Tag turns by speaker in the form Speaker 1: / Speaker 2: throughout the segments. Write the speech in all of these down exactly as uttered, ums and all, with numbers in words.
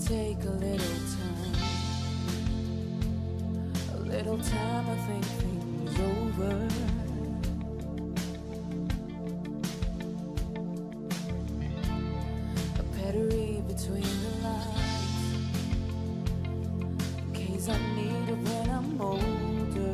Speaker 1: take a little time, a little time I think things over. A battery between the lines, in case I need it when I'm older.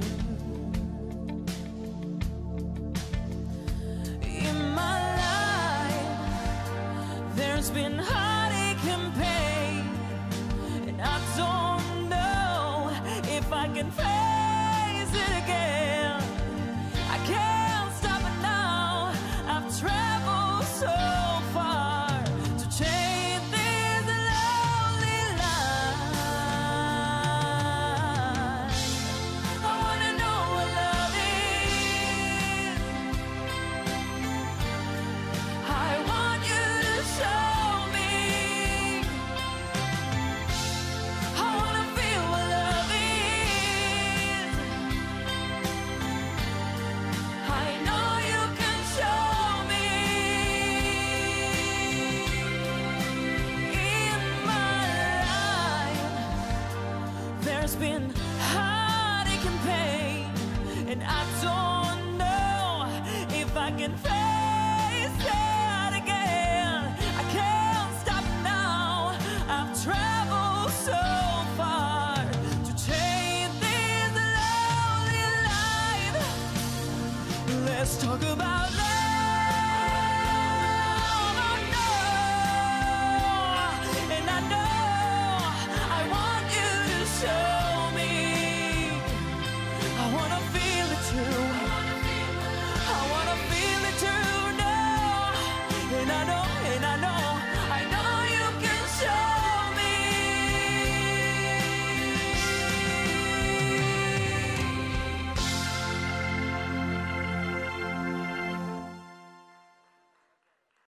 Speaker 1: In my life, there's been heartache and pain, and I don't know if I can face it again. I can't stop it now. I've traveled so far to change this lonely life. I wanna know what love is. I want you to show me. I wanna feel what love is. I know you can show me. In my life, there's been heartache and pain, and I don't know if I can face